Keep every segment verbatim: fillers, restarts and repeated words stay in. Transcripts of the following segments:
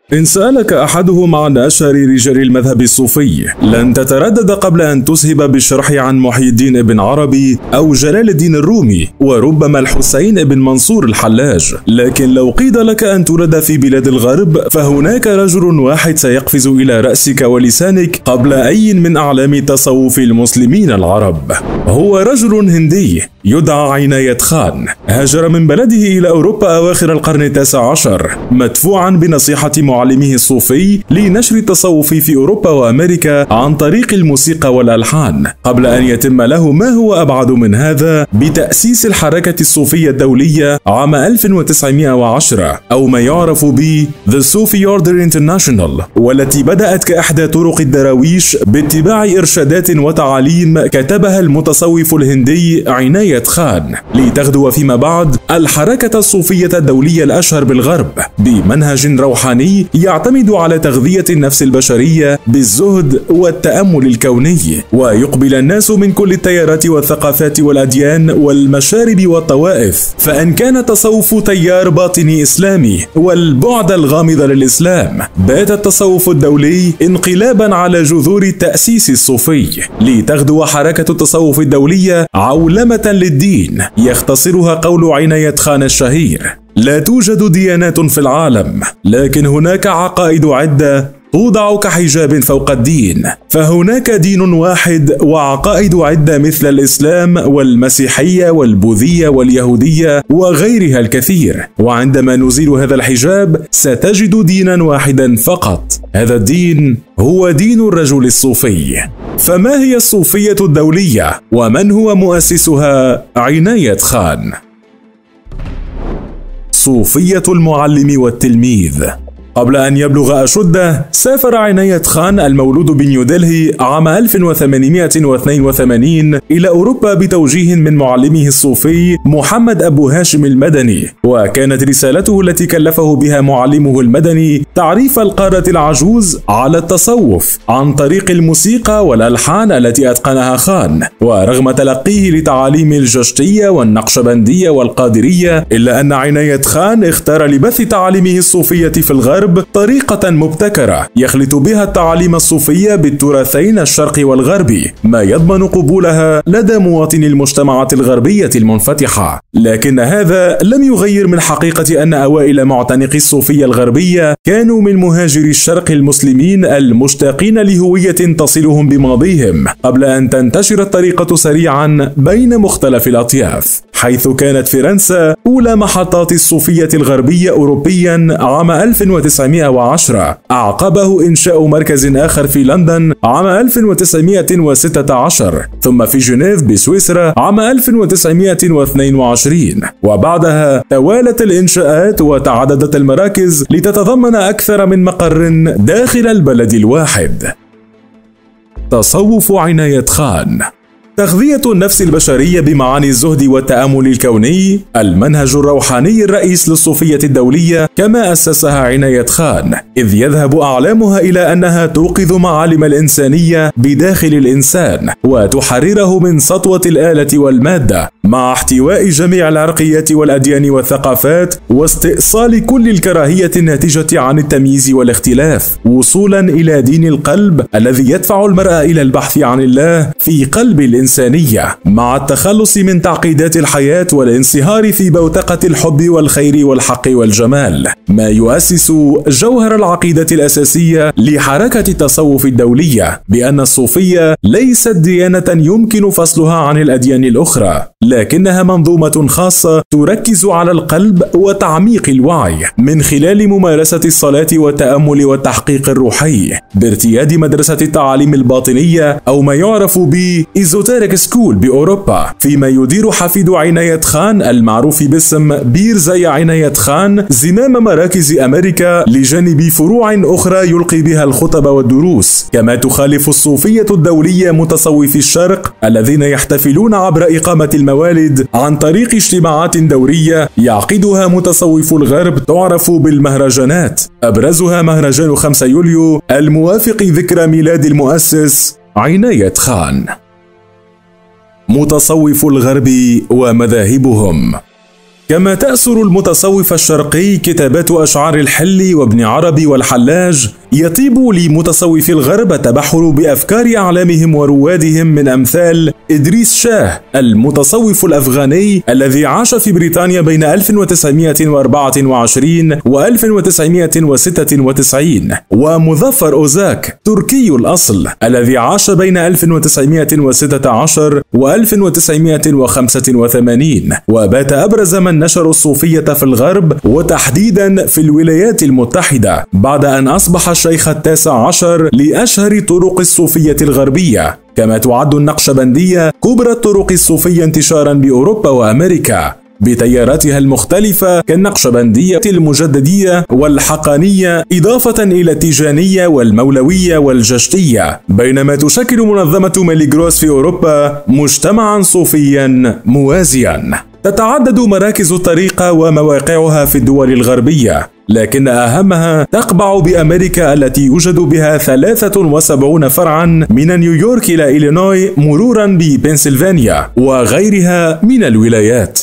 إن سألك أحدهم عن أشهر رجال المذهب الصوفي لن تتردد قبل أن تسهب بالشرح عن محي الدين بن عربي أو جلال الدين الرومي وربما الحسين بن منصور الحلاج. لكن لو قيل لك أن تولد في بلاد الغرب فهناك رجل واحد سيقفز إلى رأسك ولسانك قبل أي من أعلام تصوف المسلمين العرب. هو رجل هندي يدعى عناية خان، هاجر من بلده إلى أوروبا أواخر القرن التاسع عشر مدفوعا بنصيحة معلمه الصوفي لنشر التصوف في أوروبا وأمريكا عن طريق الموسيقى والألحان، قبل أن يتم له ما هو أبعد من هذا بتأسيس الحركة الصوفية الدولية عام ألف وتسعمائة وعشرة أو ما يعرف ب The Sufi Order International، والتي بدأت كأحدى طرق الدراويش باتباع إرشادات وتعاليم كتبها المتصوف الهندي عناية خان، لتغدو فيما بعد الحركة الصوفية الدولية الأشهر بالغرب بمنهج روحاني يعتمد على تغذية النفس البشرية بالزهد والتأمل الكوني، ويقبل الناس من كل التيارات والثقافات والأديان والمشارب والطوائف. فإن كان التصوف تيار باطني إسلامي والبعد الغامض للإسلام، بات التصوف الدولي انقلابا على جذور التأسيس الصوفي، لتغدو حركة التصوف الدولية عولمة للدين يختصرها قول عناية خان الشهير: لا توجد ديانات في العالم، لكن هناك عقائد عدة توضع كحجاب فوق الدين، فهناك دين واحد وعقائد عدة مثل الإسلام والمسيحية والبوذية واليهودية وغيرها الكثير، وعندما نزيل هذا الحجاب ستجد دينا واحدا فقط. هذا الدين هو دين الرجل الصوفي. فما هي الصوفية الدولية ومن هو مؤسسها؟ عناية خان. صوفية المعلم والتلميذ. قبل أن يبلغ أشده سافر عناية خان المولود بنيودلهي عام ألف وثمانمائة واثنين وثمانين إلى أوروبا بتوجيه من معلمه الصوفي محمد أبو هاشم المدني، وكانت رسالته التي كلفه بها معلمه المدني تعريف القارة العجوز على التصوف عن طريق الموسيقى والألحان التي أتقنها خان. ورغم تلقيه لتعاليم الجشتية والنقشبندية والقادرية، إلا أن عناية خان اختار لبث تعاليمه الصوفية في الغرب طريقة مبتكرة يخلط بها التعاليم الصوفية بالتراثين الشرقي والغربي، ما يضمن قبولها لدى مواطني المجتمعات الغربية المنفتحة. لكن هذا لم يغير من حقيقة أن أوائل معتنقي الصوفية الغربية كانوا من مهاجري الشرق المسلمين المشتاقين لهوية تصلهم بماضيهم، قبل أن تنتشر الطريقة سريعا بين مختلف الأطياف، حيث كانت فرنسا أولى محطات الصوفية الغربية أوروبيا عام ألف وتسعمائة وعشرة، أعقبه إنشاء مركز آخر في لندن عام ألف وتسعمائة وستة عشر، ثم في جنيف بسويسرا عام ألف وتسعمائة واثنين وعشرين، وبعدها توالت الإنشاءات وتعددت المراكز لتتضمن أكثر من مقر داخل البلد الواحد. تصوف عناية خان. تغذية النفس البشرية بمعاني الزهد والتأمل الكوني المنهج الروحاني الرئيس للصوفية الدولية كما أسسها عناية خان، إذ يذهب أعلامها إلى أنها توقظ معالم الإنسانية بداخل الإنسان وتحرره من سطوة الآلة والمادة، مع احتواء جميع العرقيات والأديان والثقافات واستئصال كل الكراهية الناتجة عن التمييز والاختلاف، وصولا إلى دين القلب الذي يدفع المرء إلى البحث عن الله في قلب الإنسان، مع التخلص من تعقيدات الحياة والانصهار في بوتقة الحب والخير والحق والجمال، ما يؤسس جوهر العقيدة الأساسية لحركة التصوف الدولية بأن الصوفية ليست ديانة يمكن فصلها عن الأديان الأخرى، لكنها منظومة خاصة تركز على القلب وتعميق الوعي من خلال ممارسة الصلاة والتأمل والتحقيق الروحي، بارتياد مدرسة التعاليم الباطنية أو ما يعرف ب إيزوتيريك سكول بأوروبا، فيما يدير حفيد عناية خان المعروف باسم بيرزي عناية خان زمام مراكز أمريكا لجانب فروع أخرى يلقي بها الخطب والدروس. كما تخالف الصوفية الدولية متصوفي الشرق الذين يحتفلون عبر إقامة الموالد عن طريق اجتماعات دورية يعقدها متصوف الغرب تعرف بالمهرجانات، أبرزها مهرجان خمسة يوليو الموافق ذكرى ميلاد المؤسس عناية خان. متصوف الغرب ومذاهبهم. كما تأثر المتصوف الشرقي كتابات أشعار الحل وابن عربي والحلاج، يطيب لمتصوفي الغرب التبحر بأفكار أعلامهم وروادهم من أمثال إدريس شاه المتصوف الأفغاني الذي عاش في بريطانيا بين ألف وتسعمائة وأربعة وعشرين و ألف وتسعمائة وستة وتسعين، ومظفر أوزاك تركي الأصل الذي عاش بين ألف وتسعمائة وستة عشر و ألف وتسعمائة وخمسة وثمانين، وبات أبرز من نشر الصوفية في الغرب وتحديدا في الولايات المتحدة، بعد أن أصبح الشيخ التاسع عشر لأشهر طرق الصوفية الغربية. كما تعد النقشبندية كبرى الطرق الصوفية انتشارا بأوروبا وأمريكا بتياراتها المختلفة كالنقشبندية المجددية والحقانية، إضافة إلى التيجانية والمولوية والجشتية، بينما تشكل منظمة ميليغروس في أوروبا مجتمعا صوفيا موازيا. تتعدد مراكز الطريقة ومواقعها في الدول الغربية، لكن أهمها تقبع بأمريكا التي يوجد بها ثلاثة وسبعين فرعا من نيويورك إلى إلينوي مرورا ببنسلفانيا وغيرها من الولايات.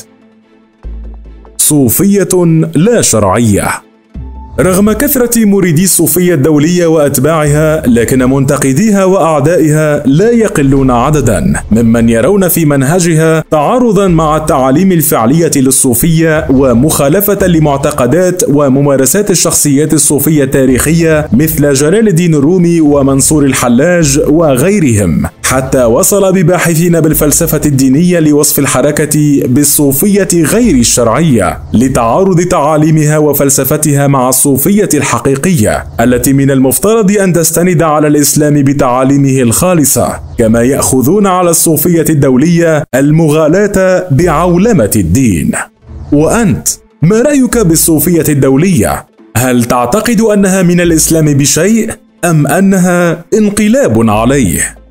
صوفية لا شرعية. رغم كثرة مريدي الصوفية الدولية وأتباعها، لكن منتقديها وأعدائها لا يقلون عددا، ممن يرون في منهجها تعارضا مع التعاليم الفعلية للصوفية ومخالفة لمعتقدات وممارسات الشخصيات الصوفية التاريخية مثل جلال الدين الرومي ومنصور الحلاج وغيرهم، حتى وصل بباحثين بالفلسفة الدينية لوصف الحركة بالصوفية غير الشرعية لتعارض تعاليمها وفلسفتها مع الصوفية الحقيقية التي من المفترض أن تستند على الإسلام بتعاليمه الخالصة، كما يأخذون على الصوفية الدولية المغالاة بعولمة الدين. وأنت ما رأيك بالصوفية الدولية؟ هل تعتقد أنها من الإسلام بشيء أم أنها انقلاب عليه؟